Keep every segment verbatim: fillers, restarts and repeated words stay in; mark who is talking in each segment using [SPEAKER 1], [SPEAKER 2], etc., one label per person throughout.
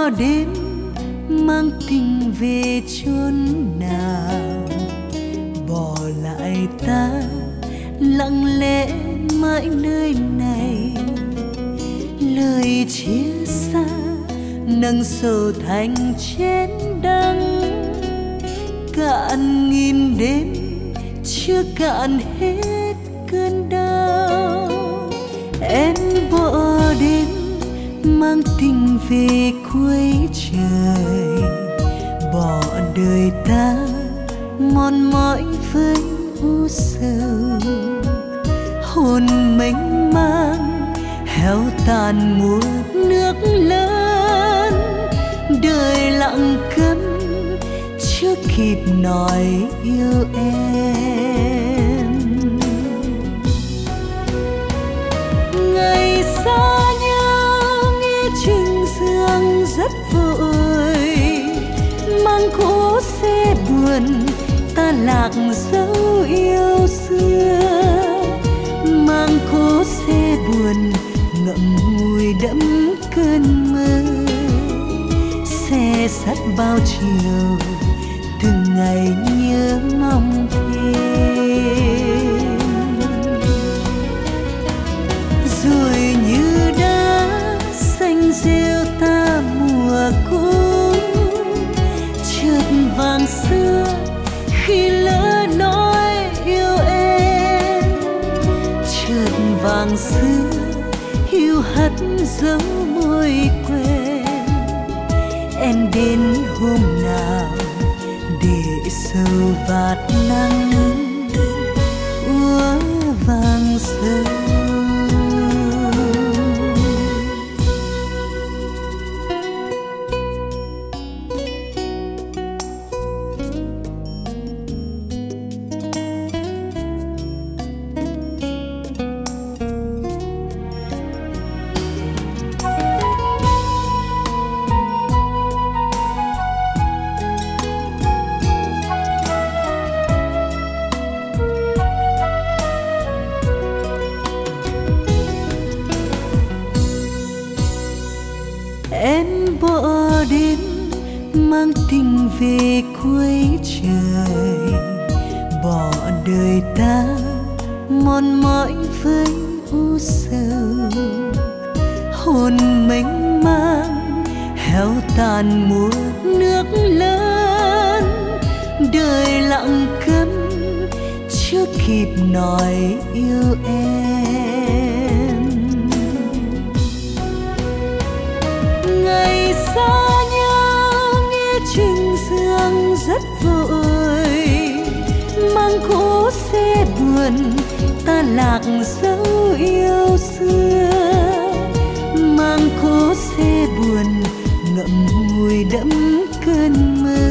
[SPEAKER 1] đến mang tình về chốn nào, bỏ lại ta lặng lẽ mãi nơi này. Lời chia xa nâng sầu thành chén đắng, cạn nghìn đêm chưa cạn hết cơn đau. Em bỏ đến mang tình về cuối trời, bỏ đời ta mòn mỏi với u sầu. Hồn mênh mang heo tàn mùa nước lớn, đời lặng câm chưa kịp nói yêu em. Ngày xa nhau nghe trình dương rất vội, mang cỗ xe buồn ta lạc dấu yêu xưa. Mang cỗ xe buồn ngậm ngùi đẫm cơn mơ, xe sắt bao chiều từng ngày nhớ mong thêm. Rồi như đã xanh rêu ta mùa cũ, chợt vàng xưa khi lỡ nói yêu em. Chợt vàng xưa hiu hắt dấu môi quen. Em đến hôm nào để sầu vạt nắng úa vàng sâu. Em bỏ đến mang tình về cuối trời, bỏ đời ta mòn mỏi với u sầu. Hồn mênh mang heo tàn mùa nước lớn, đời lặng câm chưa kịp nói yêu em. Ngày xa nhau nghe trình dương rất vội, mang cỗ xe buồn ta lạc dấu yêu xưa. Mang cỗ xe buồn ngậm ngùi đẫm cơn mơ,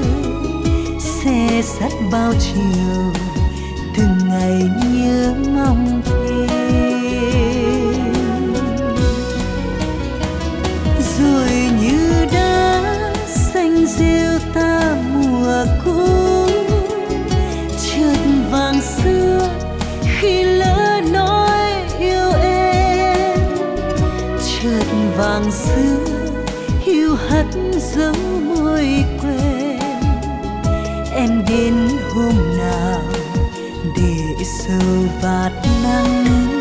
[SPEAKER 1] xe sắt bao chiều từng ngày nhớ mong thêm. Rồi như đã xanh rêu ta mùa cũ, chợt vàng xưa khi lỡ nói yêu em. Chợt vàng xưa hiu hắt dấu môi quen. Em đến hôm nào để sầu vạt nắng